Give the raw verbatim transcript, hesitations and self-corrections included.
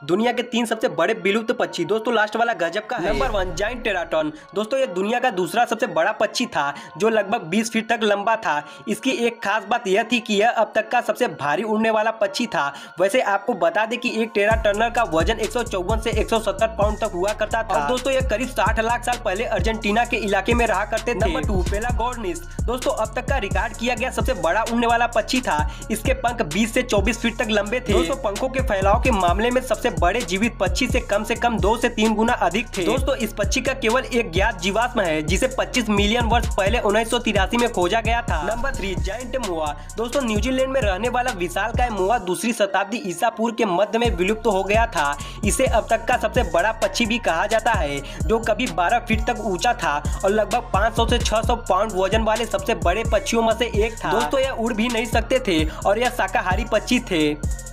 दुनिया के तीन सबसे बड़े विलुप्त पक्षी। दोस्तों लास्ट वाला गजब का है। Number one giant teratorn. दोस्तों ये दुनिया का दूसरा सबसे बड़ा पक्षी था जो लगभग बीस फीट तक लंबा था। इसकी एक खास बात यह थी कि यह अब तक का सबसे भारी उड़ने वाला पक्षी था। वैसे आपको बता दें कि एक टेराटर्नर का वजन एक सौ चौवन से एक सौ सत्तर पाउंड तक हुआ करता था। और दोस्तों ये करीब साठ लाख साल पहले अर्जेंटीना के इलाके में रहा करते थे। Number two pelagornis. दोस्तों अब तक का रिकॉर्ड किया गया सबसे बड़ा उड़ने वाला पक्षी था। इसके पंख बीस से चौबीस फीट तक लंबे थे। दोस्तों पंखों के फैलाव के मामले में सबसे बड़े जीवित पक्षी से कम से कम दो से तीन गुना अधिक थे। दोस्तों इस पक्षी का केवल एक ज्ञात जीवाश्म है जिसे पच्चीस मिलियन वर्ष पहले उन्नीस सौ तिरासी में खोजा गया था। Number three giant moa. दोस्तों न्यूजीलैंड में रहने वाला विशालकाय मोआ दूसरी शताब्दी ईसा पूर्व के मध्य में विलुप्त हो गया था। इसे अब तक का सबसे बड़ा पक्षी भी कहा जाता है जो कभी बारह फीट तक ऊंचा था और लगभग पाँच सौ से छह सौ पाउंड वजन वाले सबसे बड़े पक्षियों में से एक था। दोस्तों यह उड़ भी नहीं सकते थे और यह शाकाहारी पक्षी थे।